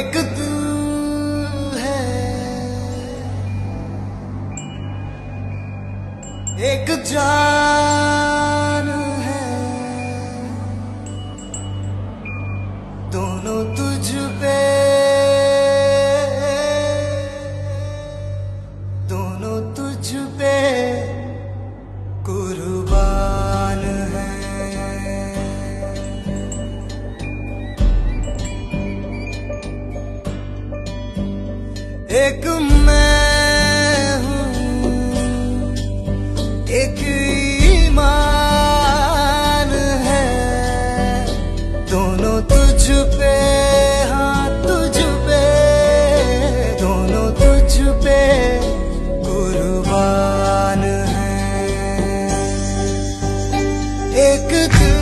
एक दिल है, एक जान है, दोनों तुझ पे, दोनों तुझ पे कुर्बान है। एक मैं हूँ, एक ईमान है, दोनों तुझ पे, हाँ तुझ पे, दोनों तुझ पे कुर्बान है। एक दिल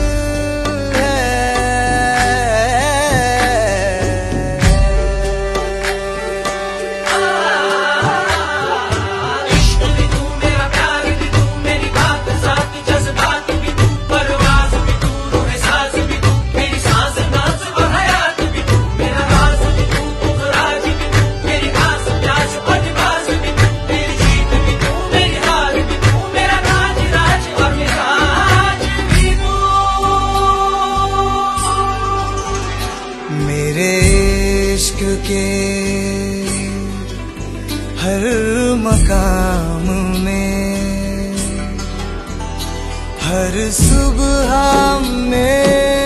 मेरे इश्क के हर मकाम में, हर सुबह में